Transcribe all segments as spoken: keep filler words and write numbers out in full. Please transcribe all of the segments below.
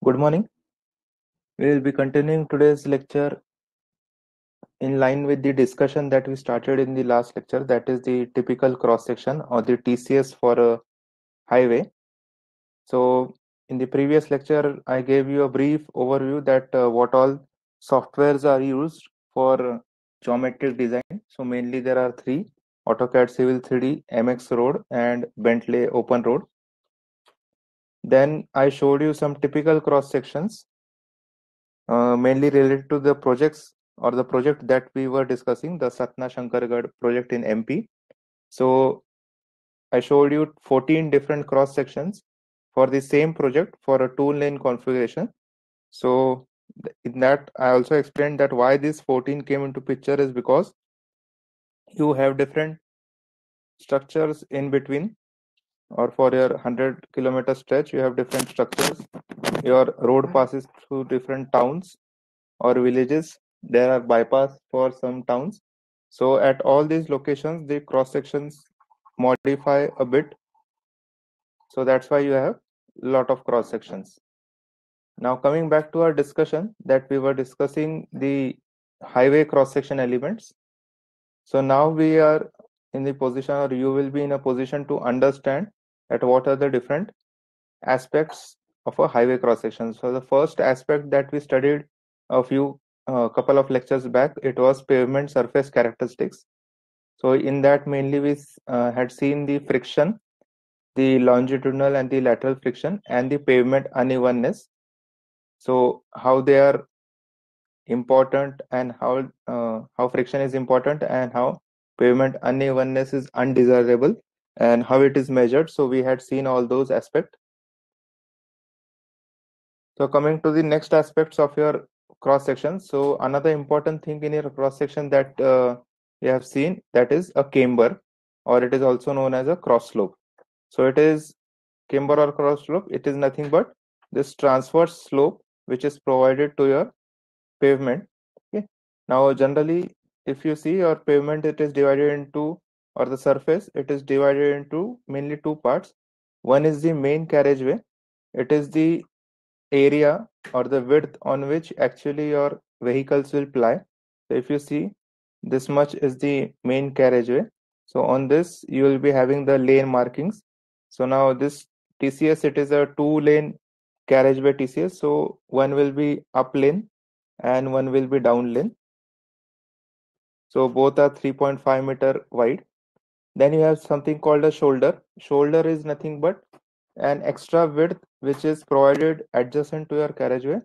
Good morning. We will be continuing today's lecture in line with the discussion that we started in the last lecture, that is the typical cross section or the T C S for a highway. So, in the previous lecture, I gave you a brief overview that uh, what all softwares are used for geometric design. So, mainly there are three: AutoCAD Civil three D, M X Road, and Bentley Open Road. Then I showed you some typical cross sections uh, mainly related to the projects or the project that we were discussing, the Satna Shankargarh project in M P. So I showed you fourteen different cross sections for the same project for a two lane configuration. So in that, I also explained that why this fourteen came into picture is because you have different structures in between, or for your one hundred kilometer stretch, you have different structures. Your road passes through different towns or villages. There are bypass for some towns. So at all these locations, the cross sections modify a bit. So that's why you have a lot of cross sections. Now coming back to our discussion that we were discussing the highway cross section elements. So now we are in the position, or you will be in a position to understand at what are the different aspects of a highway cross section. So the first aspect that we studied a few a couple of lectures back, it was pavement surface characteristics. So in that mainly we uh, had seen the friction, the longitudinal and the lateral friction, and the pavement unevenness. So how they are important, and how uh, how friction is important, and how pavement unevenness is undesirable, and how it is measured. So we had seen all those aspects. So coming to the next aspects of your cross section. So another important thing in your cross section that uh, you have seen, that is a camber, or it is also known as a cross slope. So it is camber or cross slope. It is nothing but this transverse slope which is provided to your pavement. Okay. Now generally, if you see your pavement, it is divided into, or the surface, it is divided into mainly two parts. One is the main carriageway. It is the area or the width on which actually your vehicles will ply. So if you see, this much is the main carriageway. So on this you will be having the lane markings. So now this T C S, it is a two lane carriageway T C S. So one will be up lane and one will be down lane. So both are three point five meter wide. Then you have something called a shoulder. Shoulder is nothing but an extra width which is provided adjacent to your carriageway.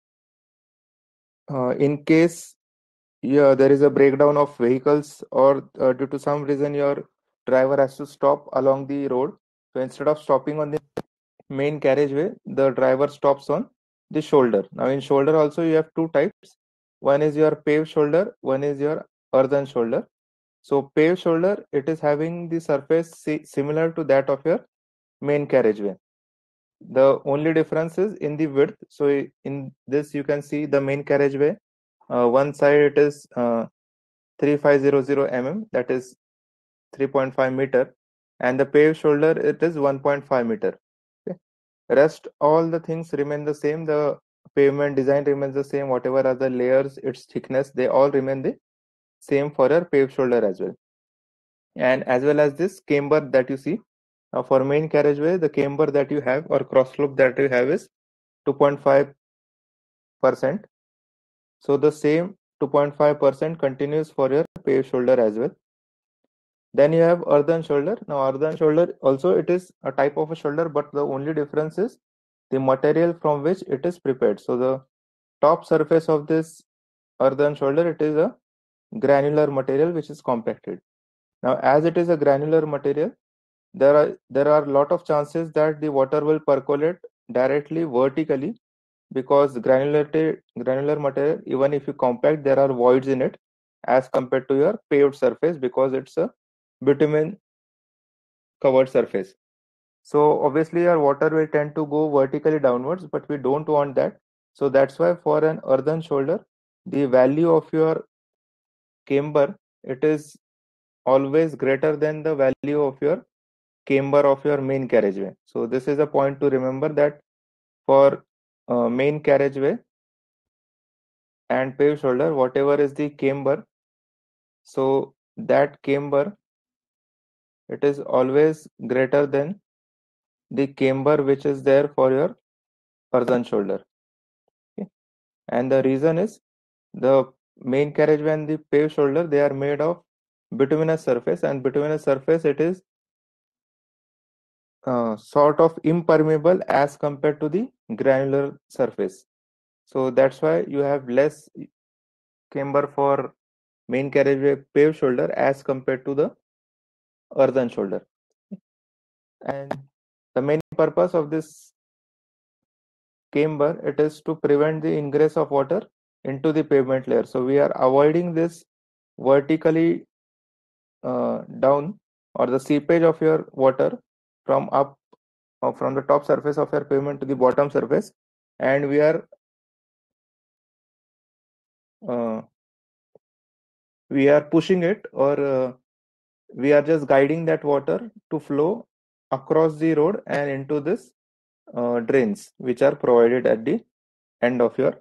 Uh, in case yeah, there is a breakdown of vehicles, or uh, due to some reason your driver has to stop along the road. So instead of stopping on the main carriageway, the driver stops on the shoulder. Now in shoulder also you have two types. One is your paved shoulder, one is your earthen shoulder. So paved shoulder, it is having the surface si- similar to that of your main carriageway. The only difference is in the width. So in this you can see the main carriageway. Uh, one side it is uh, three thousand five hundred millimeters, that is three point five meter, and the paved shoulder it is one point five meter. Okay. Rest all the things remain the same. The pavement design remains the same. Whatever are the layers, its thickness, they all remain the same for your paved shoulder as well. And as well as this camber that you see, uh, for main carriageway, the camber that you have or cross slope that you have is two point five percent. So the same two point five percent continues for your paved shoulder as well. Then you have earthen shoulder. Now earthen shoulder also, it is a type of a shoulder, but the only difference is the material from which it is prepared. So the top surface of this earthen shoulder, it is a granular material which is compacted. Now as it is a granular material, there are there are a lot of chances that the water will percolate directly vertically, because granularity granular material, even if you compact, there are voids in it as compared to your paved surface, because it's a bitumen covered surface. So obviously your water will tend to go vertically downwards, but we don't want that. So that's why for an earthen shoulder, the value of your camber, it is always greater than the value of your camber of your main carriageway. So this is a point to remember, that for uh, main carriageway and paved shoulder, whatever is the camber, so that camber, it is always greater than the camber which is there for your earthen shoulder. Okay? And the reason is the main carriageway and the paved shoulder, they are made of bituminous surface, and bituminous surface, it is uh, sort of impermeable as compared to the granular surface. So that's why you have less camber for main carriageway paved shoulder as compared to the earthen shoulder. And the main purpose of this camber, it is to prevent the ingress of water into the pavement layer. So we are avoiding this vertically uh, down, or the seepage of your water from up or from the top surface of your pavement to the bottom surface, and we are uh, we are pushing it, or uh, we are just guiding that water to flow across the road and into this uh, drains which are provided at the end of your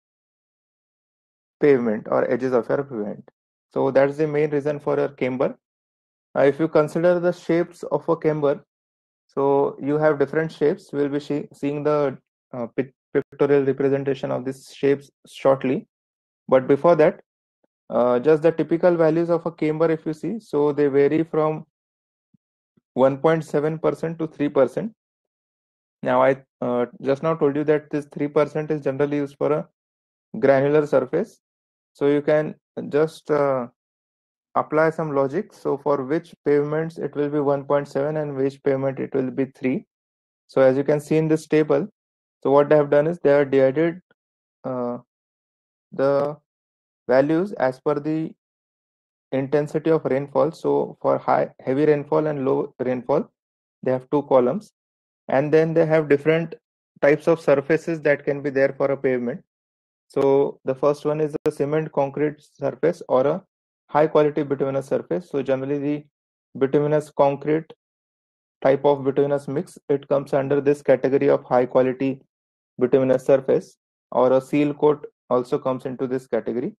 pavement or edges of your pavement. So that's the main reason for your camber. Uh, if you consider the shapes of a camber, so you have different shapes. We'll be see- seeing the uh, pictorial representation of these shapes shortly. But before that, uh, just the typical values of a camber, if you see, so they vary from one point seven percent to three percent. Now, I uh, just now told you that this three percent is generally used for a granular surface. So you can just uh, apply some logic. So for which pavements it will be one point seven and which pavement it will be three. So as you can see in this table, so what they have done is they have divided uh, the values as per the intensity of rainfall. So for high heavy rainfall and low rainfall, they have two columns, and then they have different types of surfaces that can be there for a pavement. So the first one is a cement concrete surface or a high quality bituminous surface. So generally the bituminous concrete type of bituminous mix, it comes under this category of high quality bituminous surface, or a seal coat also comes into this category.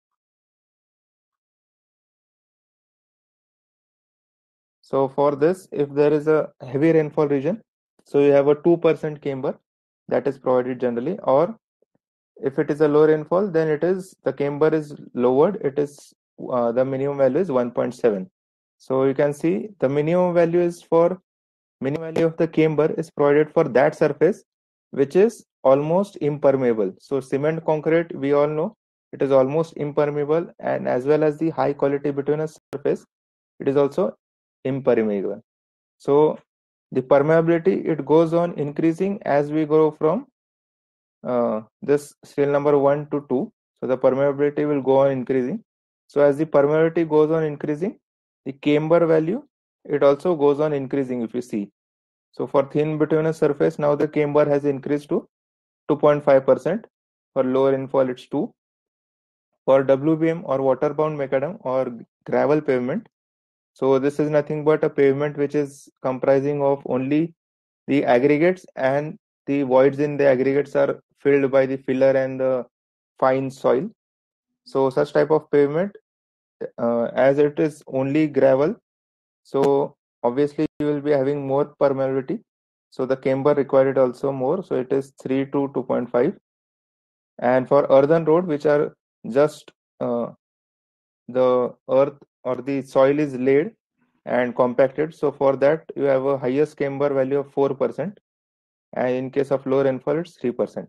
So for this, if there is a heavy rainfall region, so you have a two percent camber that is provided generally, or if it is a low rainfall, then it is the camber is lowered. It is uh, the minimum value is one point seven. So you can see the minimum value is for minimum value of the camber is provided for that surface which is almost impermeable. So cement concrete, we all know it is almost impermeable, and as well as the high quality bituminous surface, it is also impermeable. So the permeability, it goes on increasing as we go from uh, this scale number one to two. So the permeability will go on increasing. So as the permeability goes on increasing, the camber value, it also goes on increasing, if you see. So for thin bituminous surface, now the camber has increased to two point five percent. For lower rainfall, it's two. For W B M or waterbound macadam or gravel pavement, so this is nothing but a pavement which is comprising of only the aggregates, and the voids in the aggregates are filled by the filler and the fine soil. So such type of pavement, uh, as it is only gravel, so obviously you will be having more permeability. So the camber required also more. So it is three to two point five. And for earthen road, which are just uh, the earth or the soil is laid and compacted. So for that, you have a highest camber value of four percent. And in case of low rainfall, it's three percent.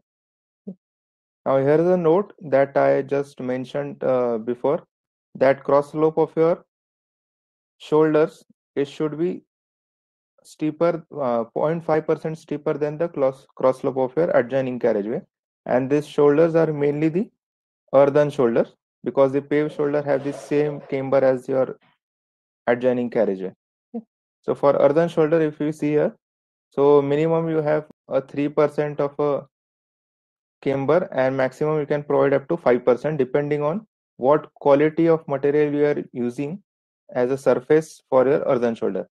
Now, here is a note that I just mentioned uh, before, that cross slope of your shoulders, it should be steeper, uh, zero point five percent steeper than the cross, cross slope of your adjoining carriageway. And these shoulders are mainly the earthen shoulders, because the paved shoulder have the same camber as your adjoining carriageway. So for earthen shoulder, if you see here, so minimum you have a three percent of a camber, and maximum you can provide up to five percent depending on what quality of material you are using as a surface for your earthen shoulder.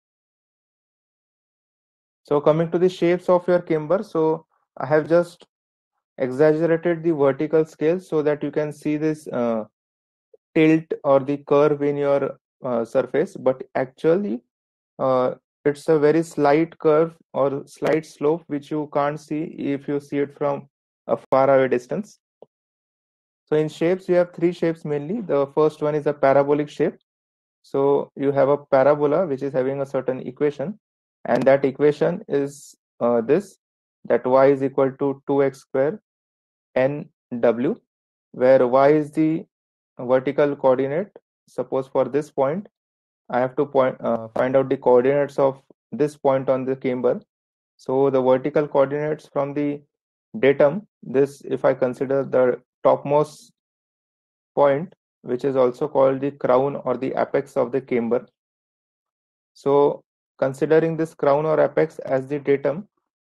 So coming to the shapes of your camber, so I have just exaggerated the vertical scale so that you can see this uh, tilt or the curve in your uh, surface, but actually uh, it's a very slight curve or slight slope which you can't see if you see it from a far away distance. So in shapes, you have three shapes mainly. The first one is a parabolic shape. So you have a parabola which is having a certain equation, and that equation is uh, this, that y is equal to two x square n w, where y is the vertical coordinate. Suppose for this point, I have to point uh, find out the coordinates of this point on the camber. So the vertical coordinates from the datum, this if I consider the topmost point, which is also called the crown or the apex of the camber. So considering this crown or apex as the datum,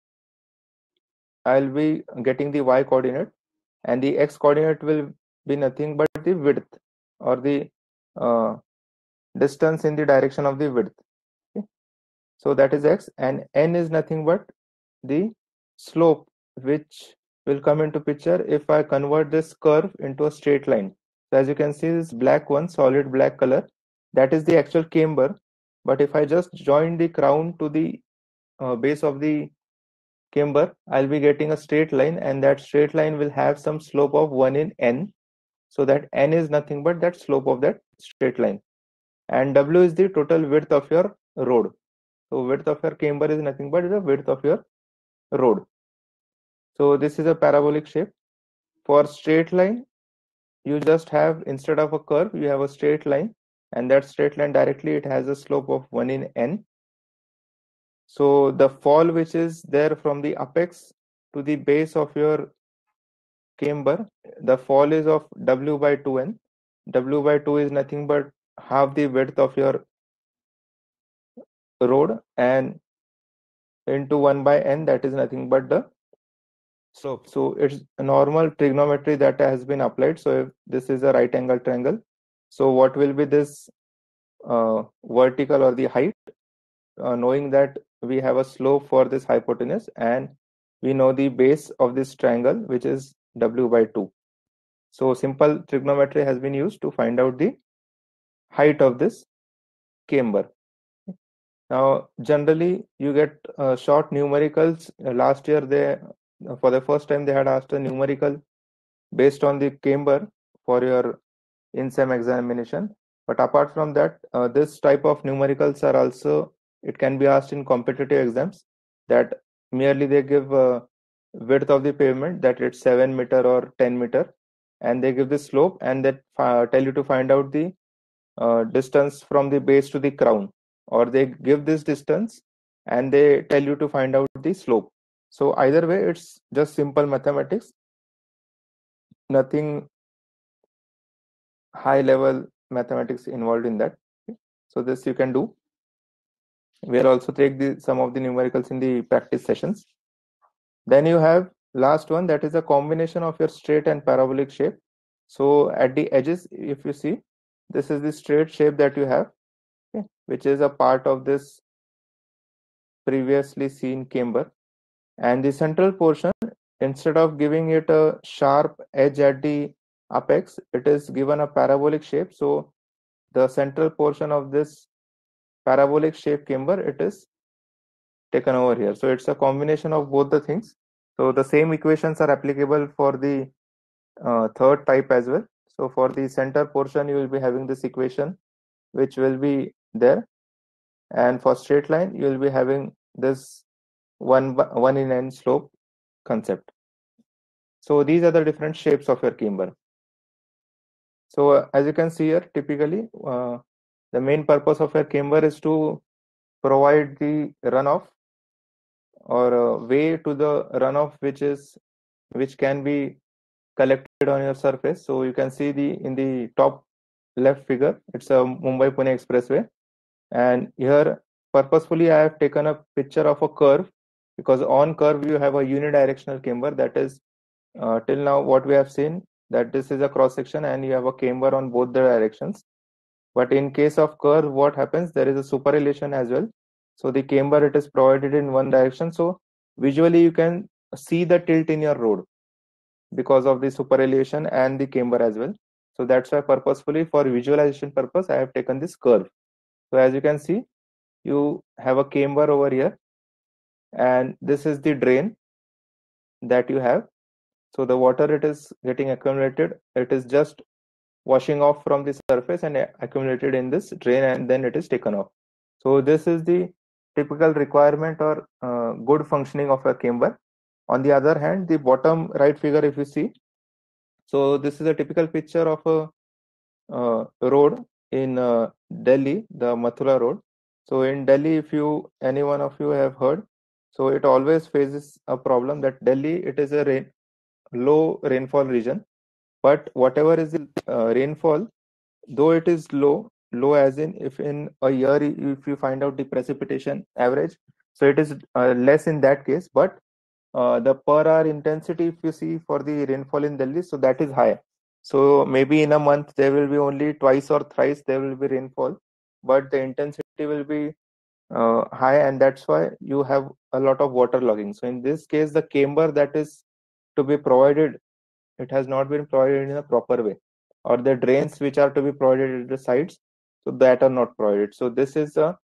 I'll be getting the y coordinate, and the x coordinate will be nothing but the width or the uh, distance in the direction of the width. Okay? So that is x, and n is nothing but the slope which will come into picture if I convert this curve into a straight line. So as you can see, this black one, solid black color, that is the actual camber. But if I just join the crown to the uh, base of the camber, I'll be getting a straight line, and that straight line will have some slope of one in n. So that n is nothing but that slope of that straight line. And w is the total width of your road. So width of your camber is nothing but the width of your road. So this is a parabolic shape. For straight line, you just have, instead of a curve, you have a straight line, and that straight line directly, it has a slope of one in n. So the fall which is there from the apex to the base of your camber, the fall is of w by two n. W by two is nothing but half the width of your road, and into one by n, that is nothing but the slope. So it's a normal trigonometry that has been applied. So if this is a right angle triangle, so what will be this uh, vertical or the height? Uh, knowing that we have a slope for this hypotenuse, and we know the base of this triangle, which is w by two. So simple trigonometry has been used to find out the height of this camber. Now, generally, you get uh, short numericals. Uh, last year, they uh, for the first time they had asked a numerical based on the camber for your in-sem examination. But apart from that, uh, this type of numericals are also, it can be asked in competitive exams, that merely they give uh, width of the pavement, that it's seven meter or ten meter, and they give the slope, and that uh, tell you to find out the uh, distance from the base to the crown, or they give this distance and they tell you to find out the slope. So either way, it's just simple mathematics, nothing high level mathematics involved in that. So this you can do. We'll also take the some of the numericals in the practice sessions. Then you have last one, that is a combination of your straight and parabolic shape. So at the edges, if you see, this is the straight shape that you have, okay, which is a part of this previously seen camber. And the central portion, instead of giving it a sharp edge at the apex, it is given a parabolic shape. So the central portion of this parabolic shape camber, it is taken over here. So it's a combination of both the things. So the same equations are applicable for the uh, third type as well. So for the center portion, you will be having this equation, which will be there. And for straight line, you will be having this one, one in n slope concept. So these are the different shapes of your camber. So uh, as you can see here, typically, uh, the main purpose of your camber is to provide the runoff or uh, way to the runoff, which is which can be collected on your surface. So you can see the in the top left figure, it's a Mumbai Pune Expressway, and here purposefully I have taken a picture of a curve, because on curve you have a unidirectional camber. That is, uh, till now what we have seen, that this is a cross section and you have a camber on both the directions. But in case of curve, what happens, there is a superellation as well. So the camber, it is provided in one direction, so visually you can see the tilt in your road. because of the superelevation and the camber as well. So that's why purposefully for visualization purpose I have taken this curve. So as you can see, you have a camber over here, and this is the drain that you have. So the water it is getting accumulated, it is just washing off from the surface and accumulated in this drain, and then it is taken off. So this is the typical requirement or uh, good functioning of a camber. On the other hand, the bottom right figure, if you see, so this is a typical picture of a uh, road in uh, Delhi, the Mathura road. So in Delhi, if you any one of you have heard, so it always faces a problem that Delhi it is a rain, low rainfall region, but whatever is the uh, rainfall, though it is low, low as in if in a year if you find out the precipitation average, so it is uh, less in that case, but uh, the per hour intensity if you see for the rainfall in Delhi, so that is high. So maybe in a month there will be only twice or thrice there will be rainfall, but the intensity will be uh, high, and that's why you have a lot of water logging. So in this case, the camber that is to be provided, it has not been provided in a proper way, or the drains which are to be provided at the sides, so that are not provided. So this is a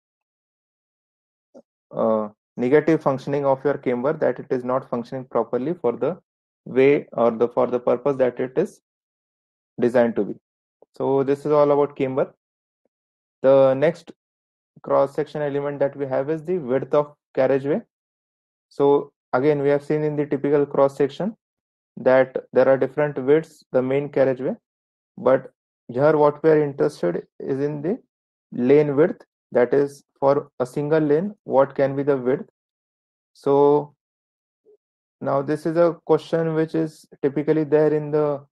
uh, negative functioning of your camber, that it is not functioning properly for the way or the for the purpose that it is designed to be. So this is all about camber. The next cross section element that we have is the width of carriageway. So again, we have seen in the typical cross section that there are different widths the main carriageway, but here what we are interested is in the lane width, that is for a single lane what can be the width. So now this is a question which is typically there in the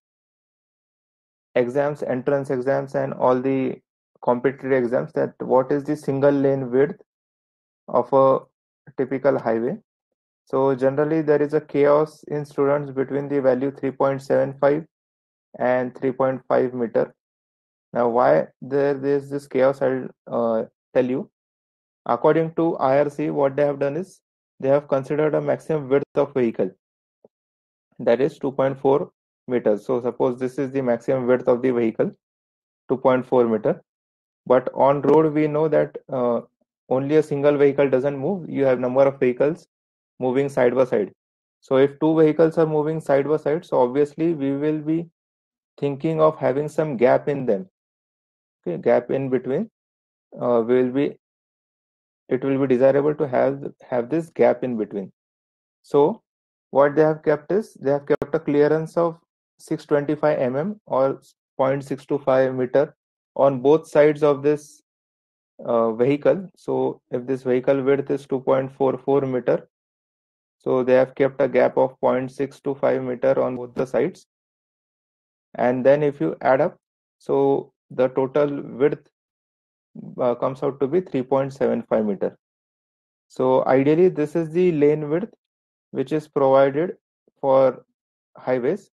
exams, entrance exams and all the competitive exams, that what is the single lane width of a typical highway. So generally there is a chaos in students between the value three point seven five and three point five meter. Now why there is this chaos, I'll uh, tell you. According to I R C, what they have done is they have considered a maximum width of vehicle, that is two point four meters. So suppose this is the maximum width of the vehicle, two point four meter. But on road we know that uh, only a single vehicle doesn't move. You have number of vehicles moving side by side. So if two vehicles are moving side by side, so obviously we will be thinking of having some gap in them. Okay, gap in between. Uh, will be it will be desirable to have have this gap in between. So what they have kept is they have kept a clearance of six hundred twenty-five millimeters or zero point six two five meter on both sides of this uh, vehicle. So if this vehicle width is two point four four meter, so they have kept a gap of zero point six two five meter on both the sides. And then if you add up, so the total width uh, comes out to be three point seven five meter. So ideally this is the lane width which is provided for highways.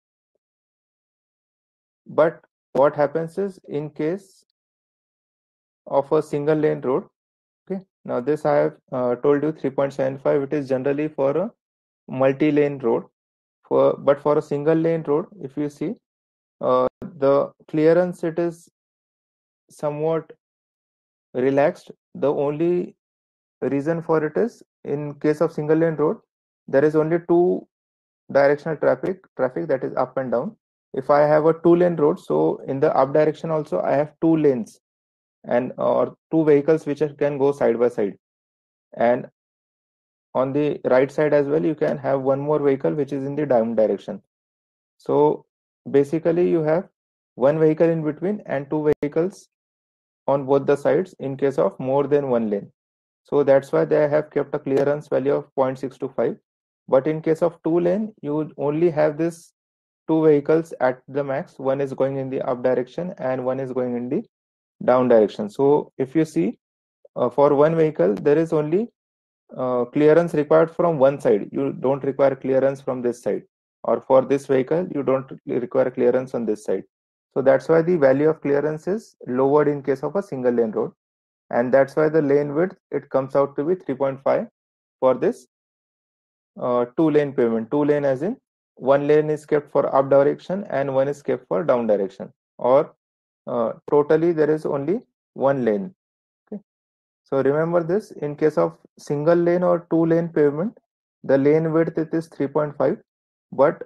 But what happens is in case of a single lane road, okay, now this I have uh, told you three point seven five, it is generally for a multi-lane road. For but for a single lane road, if you see uh, the clearance, it is somewhat relaxed. The only reason for it is in case of single lane road, there is only two directional traffic traffic that is up and down. If I have a two lane road, so in the up direction also I have two lanes and or two vehicles which are, can go side by side, and on the right side as well you can have one more vehicle which is in the down direction. So basically you have one vehicle in between and two vehicles on both the sides in case of more than one lane. So that's why they have kept a clearance value of zero point six two five. But in case of two lane, you only have this two vehicles at the max. One is going in the up direction and one is going in the down direction. So if you see uh, for one vehicle, there is only uh, clearance required from one side. You don't require clearance from this side. Or for this vehicle, you don't require clearance on this side. So that's why the value of clearance is lowered in case of a single lane road. And that's why the lane width, it comes out to be three point five for this uh, two lane pavement. Two lane as in one lane is kept for up direction and one is kept for down direction, or uh, totally there is only one lane. Okay. So remember this, in case of single lane or two lane pavement, the lane width it is three point five, but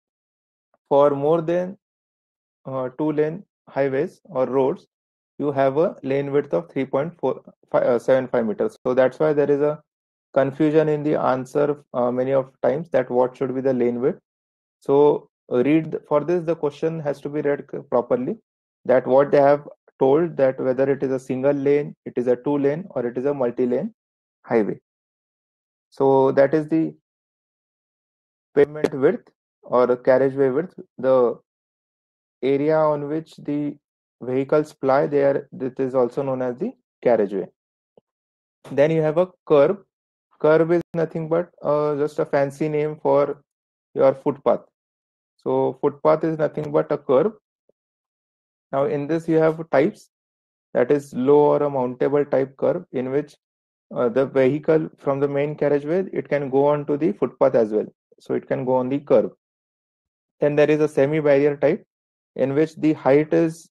for more than uh, two lane highways or roads, you have a lane width of three point four uh, seven five meters. So that's why there is a confusion in the answer uh, many of times, that what should be the lane width. So uh, read for this, the question has to be read properly, that what they have told, that whether it is a single lane, it is a two lane, or it is a multi lane highway. So that is the pavement width or carriageway width, the area on which the vehicles ply there, this is also known as the carriageway. Then you have a curb. Curb is nothing but uh, just a fancy name for your footpath. So footpath is nothing but a curb. Now in this you have types, that is low or a mountable type curb, in which uh, the vehicle from the main carriageway, it can go on to the footpath as well, so it can go on the curb. Then there is a semi barrier type, in which the height is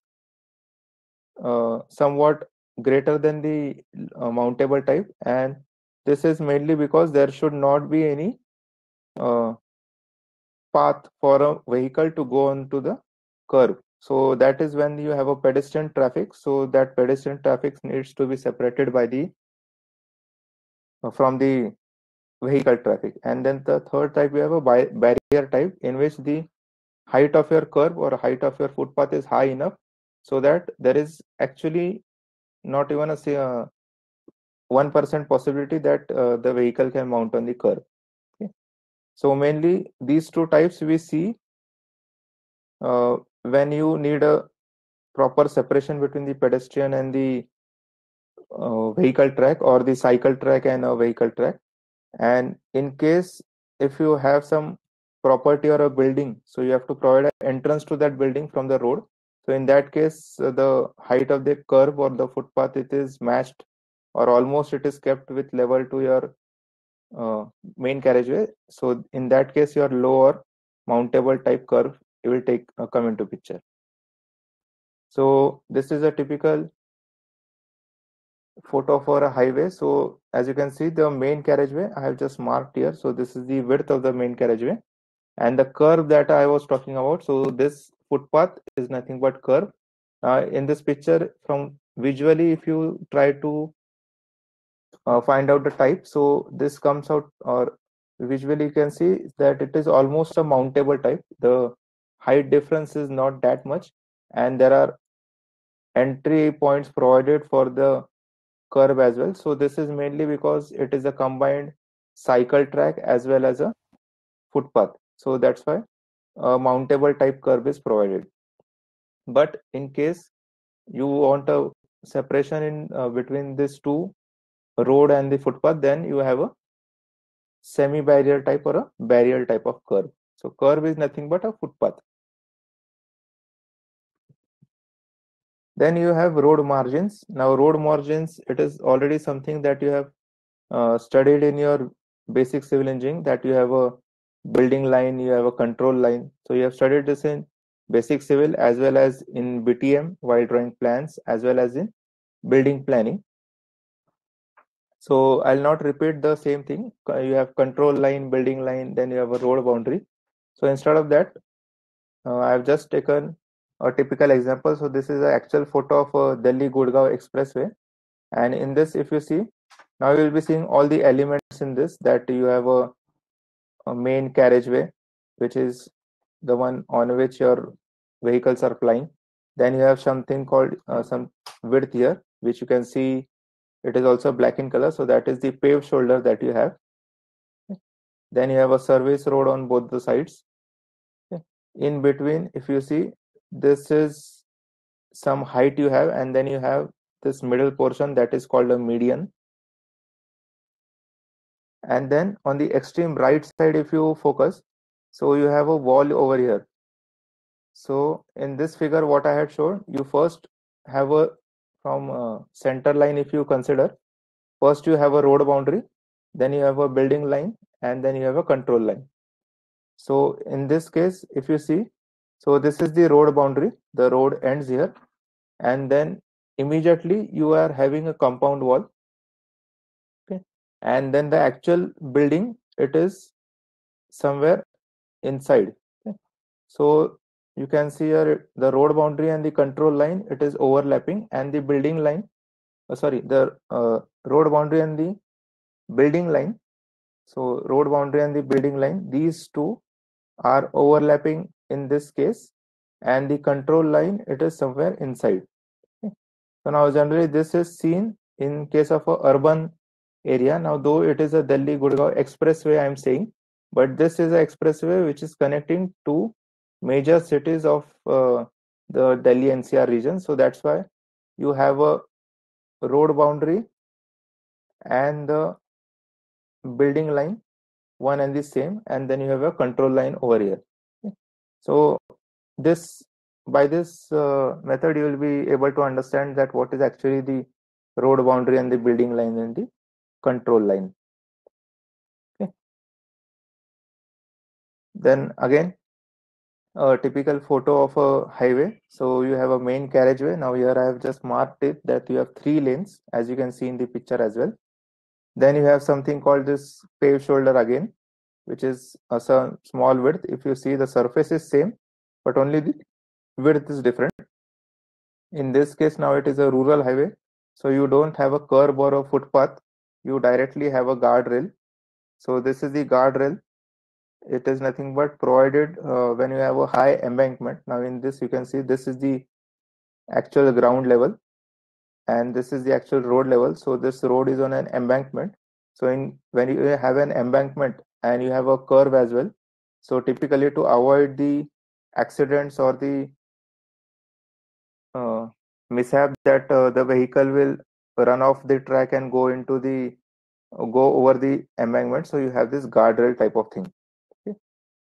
uh, somewhat greater than the uh, mountable type, and this is mainly because there should not be any uh, path for a vehicle to go onto the curb. So that is when you have a pedestrian traffic, so that pedestrian traffic needs to be separated by the uh, from the vehicle traffic. And then the third type, we have a bi- barrier type, in which the height of your curb or height of your footpath is high enough so that there is actually not even a say, uh, one percent possibility that uh, the vehicle can mount on the curb. Okay. So mainly these two types we see uh, when you need a proper separation between the pedestrian and the uh, vehicle track, or the cycle track and a vehicle track. And in case if you have some property or a building, so you have to provide an entrance to that building from the road. So in that case, uh, the height of the curb or the footpath, it is matched, or almost it is kept with level to your uh, main carriageway. So in that case, your lower mountable type curve, it will take uh, come into picture. So this is a typical photo for a highway. So as you can see, the main carriageway I have just marked here. So this is the width of the main carriageway, and the curve that I was talking about. So this footpath is nothing but curve. Uh, in this picture, from visually, if you try to uh, find out the type, so this comes out, or visually you can see that it is almost a mountable type. The height difference is not that much, and there are entry points provided for the curve as well. So this is mainly because it is a combined cycle track as well as a footpath. So that's why a mountable type curve is provided. But in case you want a separation in uh, between these two, road and the footpath, then you have a semi barrier type or a barrier type of curve. So curve is nothing but a footpath. Then you have road margins. Now road margins, it is already something that you have uh, studied in your basic civil engineering, that you have a building line, you have a control line. So you have studied this in basic civil as well as in B T M while drawing plans, as well as in building planning. So I'll not repeat the same thing. You have control line, building line, then you have a road boundary. So instead of that, uh, I've just taken a typical example. So this is an actual photo of a Delhi Gurgaon Expressway. And in this, if you see, now you will be seeing all the elements in this, that you have a, a main carriageway, which is the one on which your vehicles are flying. Then you have something called uh, some width here, which you can see it is also black in color. So that is the paved shoulder that you have. Then you have a service road on both the sides. In between, if you see, this is some height you have, and then you have this middle portion that is called a median. And then on the extreme right side, if you focus, so you have a wall over here. So in this figure, what I had shown, you first have a, from a center line, if you consider, first you have a road boundary, then you have a building line, and then you have a control line. So in this case, if you see, so this is the road boundary, the road ends here, and then immediately you are having a compound wall. Okay, and then the actual building, it is somewhere inside. Okay. So you can see here the road boundary and the control line, it is overlapping, and the building line, uh, sorry, the uh, road boundary and the building line. So road boundary and the building line, these two are overlapping in this case, and the control line, it is somewhere inside. Okay. So now generally this is seen in case of a urban area. Now though it is a Delhi Gurgaon expressway I am saying, but this is an expressway which is connecting two major cities of uh, the Delhi N C R region. So that's why you have a road boundary and the building line one and the same, and then you have a control line over here. Okay. So this by this uh, method you will be able to understand that what is actually the road boundary and the building line and the control line. Okay. Then again, a typical photo of a highway. So you have a main carriageway. Now here I have just marked it that you have three lanes, as you can see in the picture as well. Then you have something called this paved shoulder again, which is a small width. If you see, the surface is same, but only the width is different. In this case, now it is a rural highway, so you don't have a curb or a footpath. You directly have a guardrail. So this is the guardrail. It is nothing but provided uh, when you have a high embankment. Now in this, you can see this is the actual ground level, and this is the actual road level. So this road is on an embankment. So in when you have an embankment and you have a curve as well, so typically to avoid the accidents or the uh, mishap that uh, the vehicle will run off the track and go into the uh, go over the embankment, so you have this guardrail type of thing. Okay.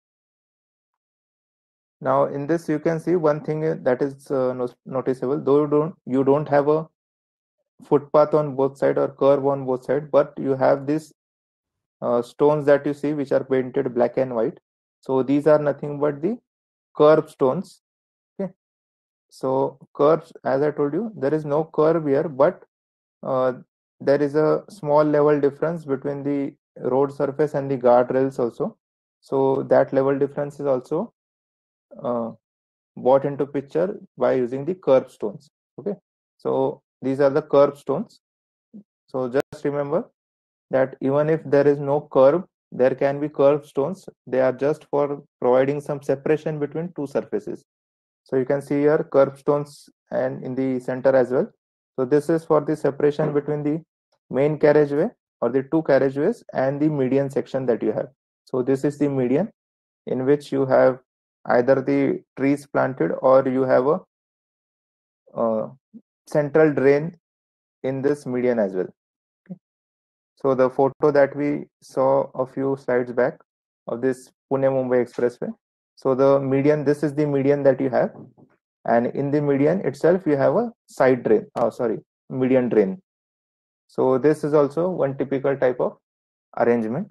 Now in this you can see one thing that is uh, no noticeable, though you don't you don't have a footpath on both side or curve on both side, but you have these uh, stones that you see which are painted black and white. So these are nothing but the curb stones. Okay. So curbs, as I told you, there is no curve here, but uh, there is a small level difference between the road surface and the guardrails also. So that level difference is also uh, brought into picture by using the curb stones. Okay. So these are the curb stones. So just remember that even if there is no curve, there can be curved stones. They are just for providing some separation between two surfaces. So you can see here curved stones and in the center as well. So this is for the separation between the main carriageway or the two carriageways and the median section that you have. So this is the median in which you have either the trees planted or you have a uh, central drain in this median as well. Okay. So the photo that we saw a few slides back of this Pune Mumbai Expressway. So the median, this is the median that you have, and in the median itself you have a side drain. Oh, sorry, median drain. So this is also one typical type of arrangement.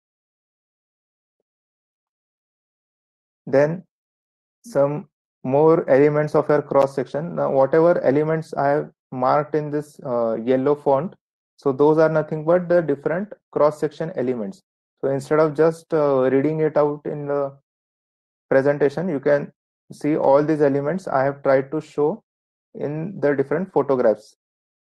Then some more elements of your cross section. Now whatever elements I have marked in this uh, yellow font, so those are nothing but the different cross section elements. So instead of just uh, reading it out in the presentation, you can see all these elements I have tried to show in the different photographs.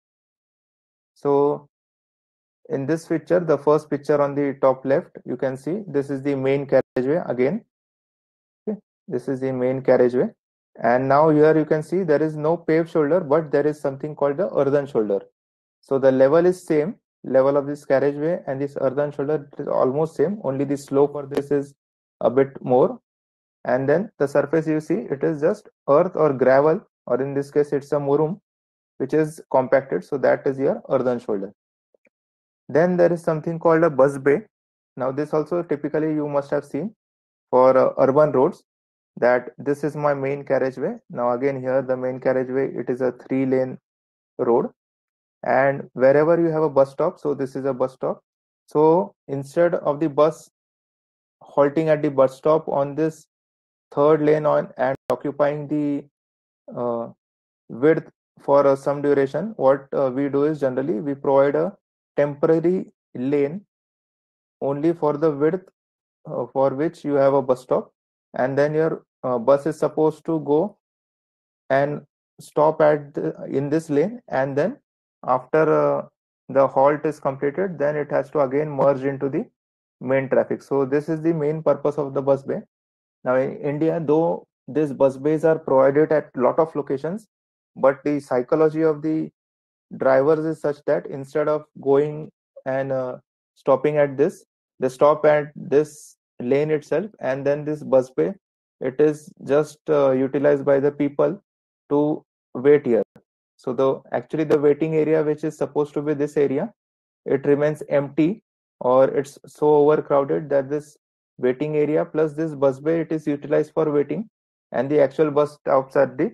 So in this picture, the first picture on the top left, you can see this is the main carriageway again. Okay. This is the main carriageway. And now here you can see there is no paved shoulder, but there is something called the earthen shoulder. So the level is same, level of this carriageway and this earthen shoulder is almost same, only the slope for this is a bit more. And then the surface you see, it is just earth or gravel, or in this case it's a murum, which is compacted. So that is your earthen shoulder. Then there is something called a bus bay. Now this also typically you must have seen for uh, urban roads, that this is my main carriageway. Now again here the main carriageway, it is a three lane road, and wherever you have a bus stop, so this is a bus stop. So instead of the bus halting at the bus stop on this third lane on and occupying the uh, width for uh, some duration, what uh, we do is generally we provide a temporary lane only for the width uh, for which you have a bus stop, and then your uh, bus is supposed to go and stop at the, in this lane, and then after uh, the halt is completed, then it has to again merge into the main traffic. So this is the main purpose of the bus bay. Now in India, though these bus bays are provided at lot of locations, but the psychology of the drivers is such that instead of going and uh, stopping at this, they stop at this lane itself, and then this bus bay, it is just uh, utilized by the people to wait here. So the actually the waiting area, which is supposed to be this area, it remains empty, or it's so overcrowded that this waiting area plus this bus bay, it is utilized for waiting, and the actual bus stops at the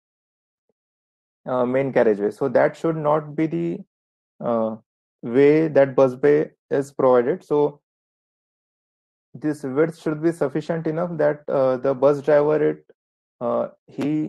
uh, main carriageway. So that should not be the uh, way that bus bay is provided. So this width should be sufficient enough that uh, the bus driver, it uh, he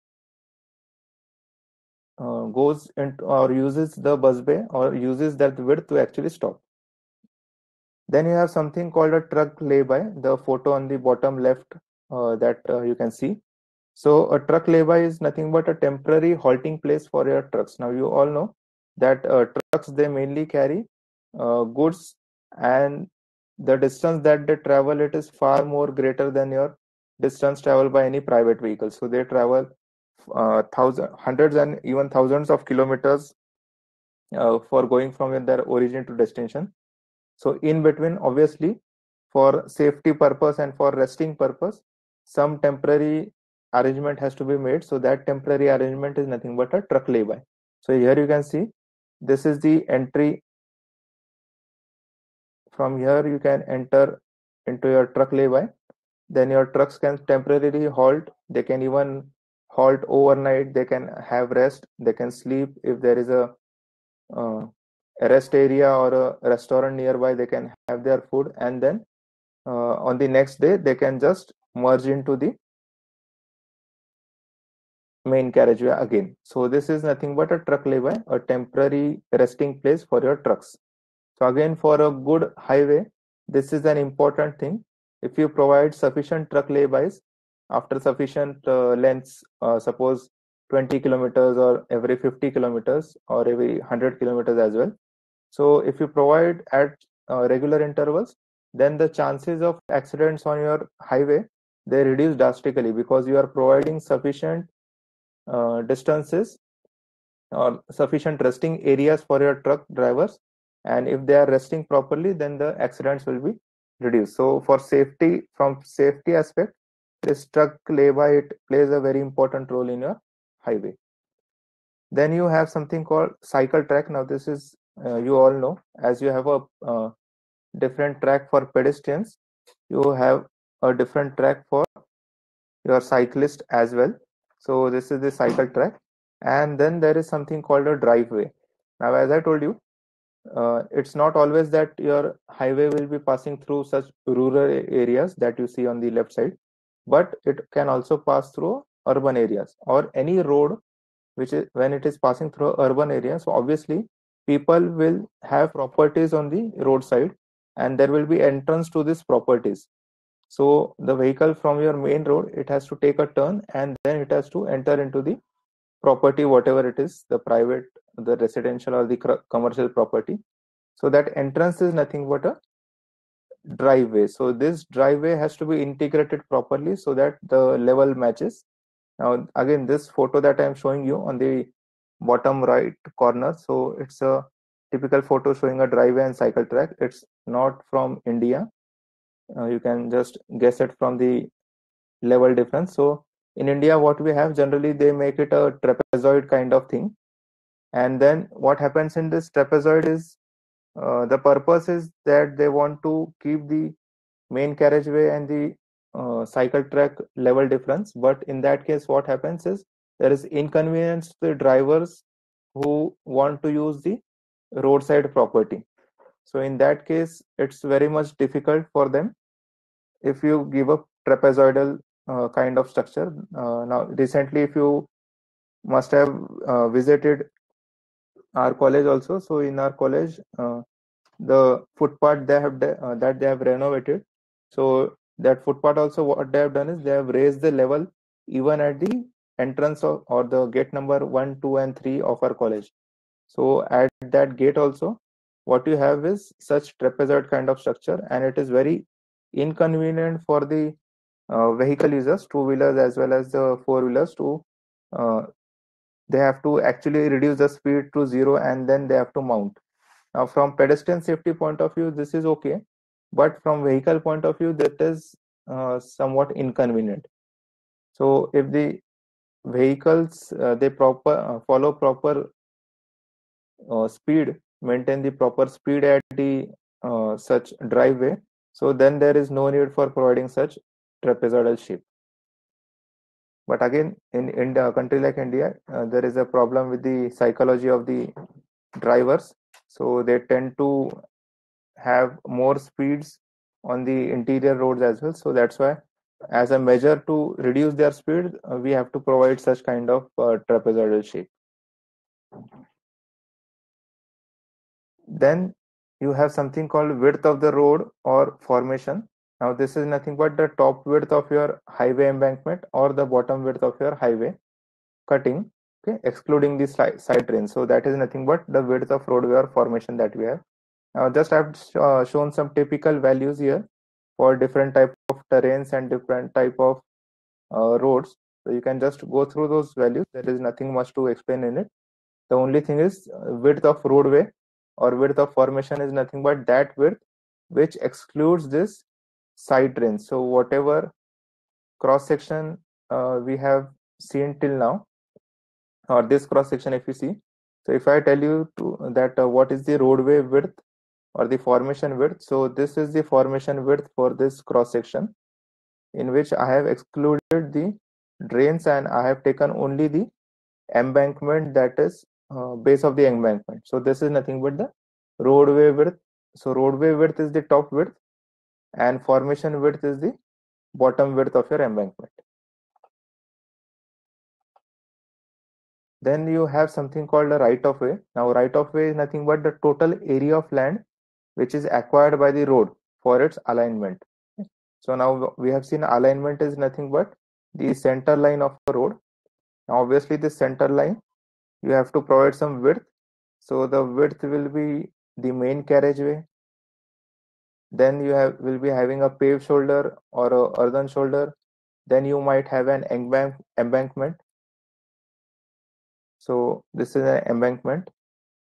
uh, goes into or uses the bus bay or uses that width to actually stop. Then you have something called a truck lay-by, the photo on the bottom left uh, that uh, you can see. So a truck lay-by is nothing but a temporary halting place for your trucks. Now you all know that uh, trucks, they mainly carry uh, goods, and the distance that they travel, it is far more greater than your distance traveled by any private vehicle. So they travel uh, thousand, hundreds and even thousands of kilometers uh, for going from their origin to destination. So in between, obviously, for safety purpose and for resting purpose, some temporary arrangement has to be made. So that temporary arrangement is nothing but a truck lay-by. So here you can see, this is the entry. From here you can enter into your truck lay-by. Then your trucks can temporarily halt. They can even halt overnight. They can have rest. They can sleep. If there is a uh, a rest area or a restaurant nearby, they can have their food, and then uh, on the next day they can just merge into the main carriageway again. So this is nothing but a truck lay-by, a temporary resting place for your trucks. So again, for a good highway, this is an important thing. If you provide sufficient truck laybys after sufficient uh, lengths, uh, suppose twenty kilometers or every fifty kilometers or every one hundred kilometers as well. So if you provide at uh, regular intervals, then the chances of accidents on your highway, they reduce drastically, because you are providing sufficient uh, distances or sufficient resting areas for your truck drivers, and if they are resting properly, then the accidents will be reduced. So for safety, from safety aspect, this truck lay-by, it plays a very important role in your highway. Then you have something called cycle track. Now this is uh, you all know, as you have a uh, different track for pedestrians, you have a different track for your cyclist as well. So this is the cycle track, and then there is something called a driveway. Now as I told you, uh, it's not always that your highway will be passing through such rural areas that you see on the left side, but it can also pass through urban areas or any road which is when it is passing through urban areas. So obviously people will have properties on the roadside, and there will be entrance to these properties. So the vehicle from your main road, it has to take a turn, and then it has to enter into the property, whatever it is, the private, the residential or the commercial property. So that entrance is nothing but a driveway. So this driveway has to be integrated properly so that the level matches. Now again, this photo that I am showing you on the bottom right corner, so it's a typical photo showing a driveway and cycle track. It's not from India. Uh, you can just guess it from the level difference. So in India, what we have generally, they make it a trapezoid kind of thing. And then what happens in this trapezoid is uh, the purpose is that they want to keep the main carriageway and the uh, cycle track level difference. But in that case, what happens is there is inconvenience to the drivers who want to use the roadside property. So in that case, it's very much difficult for them if you give a trapezoidal uh, kind of structure. Uh, now, recently, if you must have uh, visited our college also. So in our college, uh, the footpath they have de- uh, that they have renovated. So that footpath also, what they have done is they have raised the level even at the entrance of, or the gate number one, two, and three of our college. So at that gate also, what you have is such trapezoid kind of structure, and it is very inconvenient for the uh, vehicle users, two wheelers as well as the four wheelers, to uh, they have to actually reduce the speed to zero and then they have to mount. Now, from pedestrian safety point of view, this is okay, but from vehicle point of view, that is uh, somewhat inconvenient. So, if the vehicles uh, they proper uh, follow proper uh, speed, maintain the proper speed at the uh, such driveway, so then there is no need for providing such trapezoidal shape. But again, in India, a country like India, uh, there is a problem with the psychology of the drivers. So they tend to have more speeds on the interior roads as well. So that's why, as a measure to reduce their speed, uh, we have to provide such kind of uh, trapezoidal shape. Then you have something called width of the road or formation. Now this is nothing but the top width of your highway embankment or the bottom width of your highway cutting, okay, excluding the side, side drains. So that is nothing but the width of roadway or formation that we have. Now just I've uh, shown some typical values here for different type of terrains and different type of uh, roads. So you can just go through those values. There is nothing much to explain in it. The only thing is uh, width of roadway or width of formation is nothing but that width which excludes this side drains. So whatever cross section uh, we have seen till now, or this cross section if you see, so if I tell you to that uh, what is the roadway width or the formation width, so this is the formation width for this cross section, in which I have excluded the drains and I have taken only the embankment, that is uh, base of the embankment. So this is nothing but the roadway width. So roadway width is the top width and formation width is the bottom width of your embankment. Then you have something called a right of way. Now right of way is nothing but the total area of land which is acquired by the road for its alignment. So now we have seen alignment is nothing but the center line of a road. Now obviously the center line, you have to provide some width. So the width will be the main carriageway. Then you have will be having a paved shoulder or a earthen shoulder. Then you might have an embank embankment. So this is an embankment.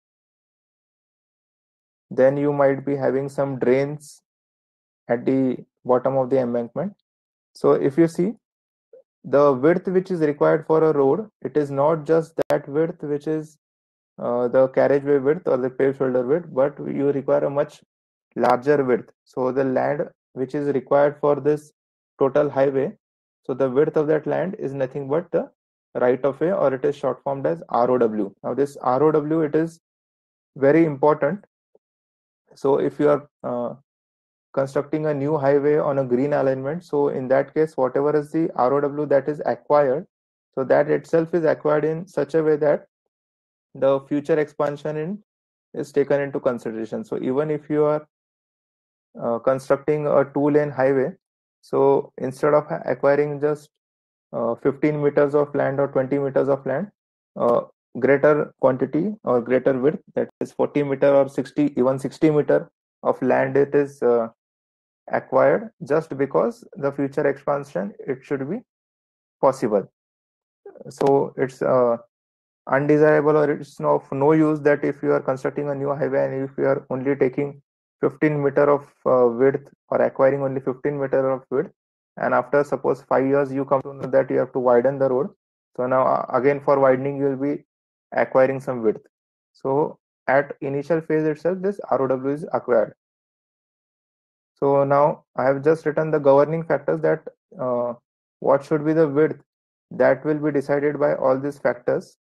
Then you might be having some drains at the bottom of the embankment. So if you see the width which is required for a road, it is not just that width which is uh, the carriageway width or the paved shoulder width, but you require a much larger width. So the land which is required for this total highway, so the width of that land is nothing but the right of way, or it is short formed as R O W. Now this R O W, it is very important. So if you are uh, constructing a new highway on a green alignment, so in that case, whatever is the R O W that is acquired, so that itself is acquired in such a way that the future expansion in is taken into consideration. So even if you are uh, constructing a two lane highway, so instead of acquiring just uh, fifteen meters of land or twenty meters of land, uh, greater quantity or greater width, that is forty meter or sixty, even sixty meter of land, it is uh, acquired just because the future expansion, it should be possible. So it's uh, undesirable, or it's of no use that if you are constructing a new highway and if you are only taking fifteen meter of uh, width or acquiring only fifteen meter of width, and after suppose five years you come to know that you have to widen the road. So now uh, again for widening you will be acquiring some width. So at initial phase itself, this R O W is acquired. So now I have just written the governing factors, that uh, what should be the width, that will be decided by all these factors.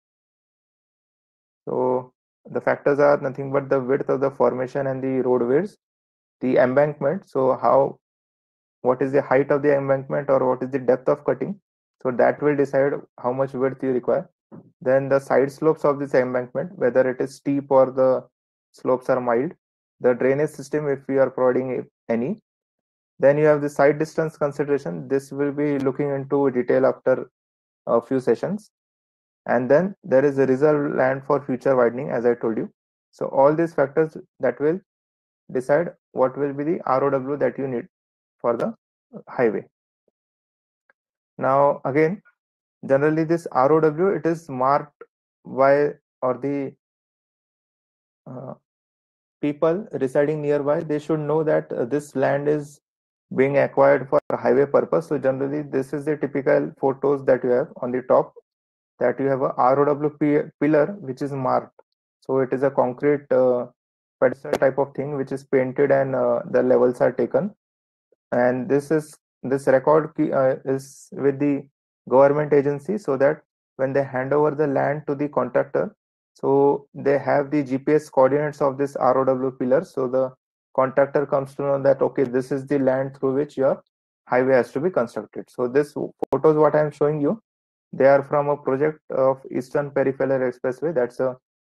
So the factors are nothing but the width of the formation and the roadways, the embankment. So how what is the height of the embankment or what is the depth of cutting. So that will decide how much width you require. Then the side slopes of this embankment, whether it is steep or the slopes are mild. The drainage system, if we are providing any. Then you have the side distance consideration. This will be looking into detail after a few sessions. And then there is a reserve land for future widening, as I told you. So all these factors that will decide what will be the R O W that you need for the highway. Now again, generally this R O W, it is marked by, or the uh, people residing nearby, they should know that uh, this land is being acquired for highway purpose. So generally this is the typical photos that you have on the top, that you have a R O W pillar which is marked. So it is a concrete uh, pedestal type of thing which is painted, and uh, the levels are taken. And this is this record key, uh, is with the government agency, so that when they hand over the land to the contractor, so they have the G P S coordinates of this R O W pillar. So the contractor comes to know that, okay, this is the land through which your highway has to be constructed. So this photos what I am showing you, they are from a project of Eastern Peripheral Expressway. That's a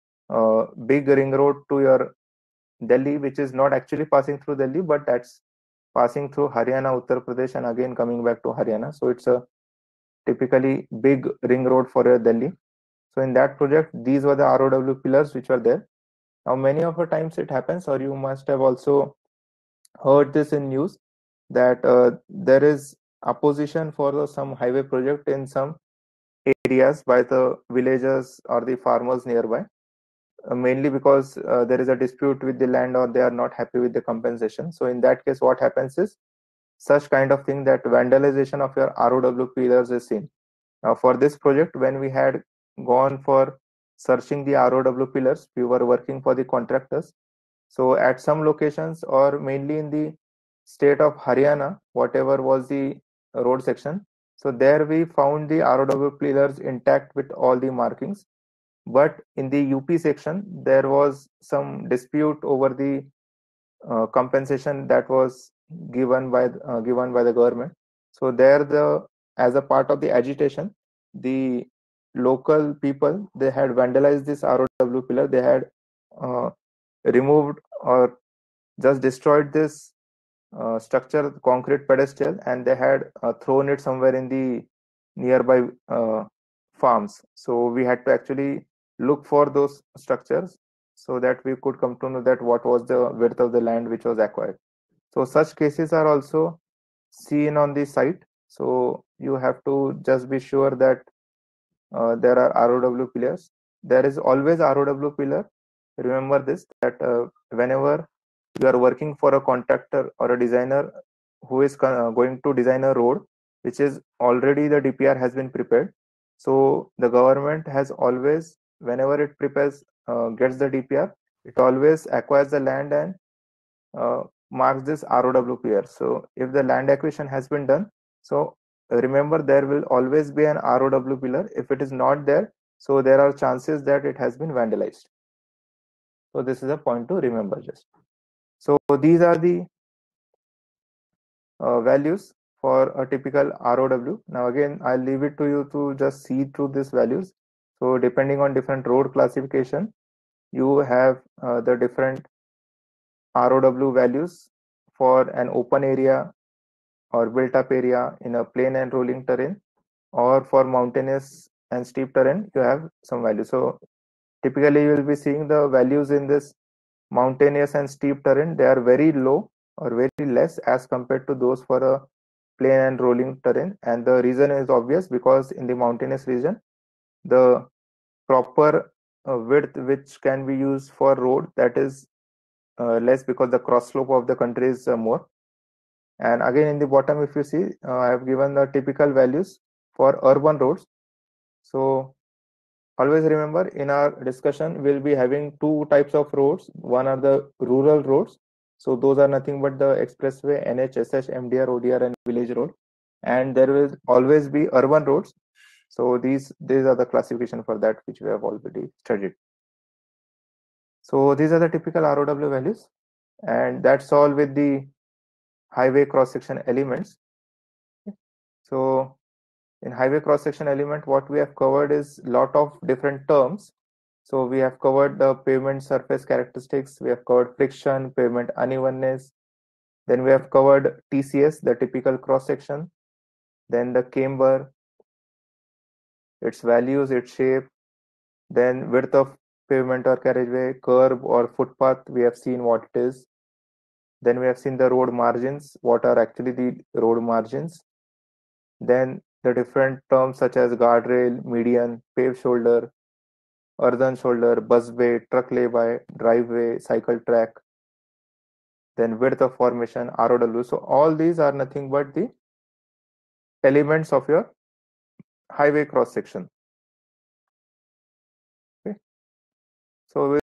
uh, big ring road to your Delhi, which is not actually passing through Delhi, but that's passing through Haryana, Uttar Pradesh, and again coming back to Haryana. So it's a typically big ring road for your Delhi. So in that project, these were the R O W pillars which were there. Now, many of the times it happens, or you must have also heard this in news, that uh, there is opposition for the, some highway project in some areas by the villagers or the farmers nearby, uh, mainly because uh, there is a dispute with the land or they are not happy with the compensation. So in that case, what happens is such kind of thing, that vandalization of your R O W pillars is seen. Now for this project, when we had gone for searching the R O W pillars, we were working for the contractors. So at some locations, or mainly in the state of Haryana, whatever was the road section, so there we found the R O W pillars intact with all the markings. But in the U P section, there was some dispute over the uh, compensation that was given by uh, given by the government. So there, the as a part of the agitation, the local people, they had vandalized this R O W pillar. They had uh, removed or just destroyed this uh, structure, concrete pedestal, and they had uh, thrown it somewhere in the nearby uh, farms. So we had to actually look for those structures, so that we could come to know that what was the width of the land which was acquired. So such cases are also seen on the site. So you have to just be sure that uh, there are R O W pillars. There is always R O W pillar. Remember this, that uh, whenever you are working for a contractor or a designer who is uh, going to design a road, which is already the D P R has been prepared. So the government has always, whenever it prepares, uh, gets the D P R, it always acquires the land and uh, marks this R O W pillar. So if the land acquisition has been done, so remember there will always be an R O W pillar. If it is not there, so there are chances that it has been vandalized. So this is a point to remember just. So these are the uh, values for a typical R O W. Now again, I'll leave it to you to just see through these values. So depending on different road classification, you have uh, the different R O W values for an open area or built up area in a plain and rolling terrain, or for mountainous and steep terrain, you have some value. So typically you will be seeing the values in this mountainous and steep terrain, they are very low or very less as compared to those for a plain and rolling terrain. And the reason is obvious, because in the mountainous region, the proper uh, width which can be used for road, that is uh, less, because the cross slope of the country is uh, more. And again, in the bottom, if you see, uh, I have given the typical values for urban roads. So always remember, in our discussion, we'll be having two types of roads. One are the rural roads. So those are nothing but the expressway, N H, S H, M D R, O D R, and village road. And there will always be urban roads. So these these are the classification for that, which we have already studied. So these are the typical R O W values. And that's all with the highway cross-section elements. So in highway cross-section element, what we have covered is lot of different terms. So we have covered the pavement surface characteristics, we have covered friction, pavement unevenness, then we have covered T C S, the typical cross-section, then the camber, its values, its shape, then width of pavement or carriageway, curb or footpath, we have seen what it is. Then we have seen the road margins, what are actually the road margins. Then the different terms such as guardrail, median, paved shoulder, earthen shoulder, busway, truck lay-by, driveway, cycle track, then width of formation, R O W. So all these are nothing but the elements of your highway cross section. Okay. So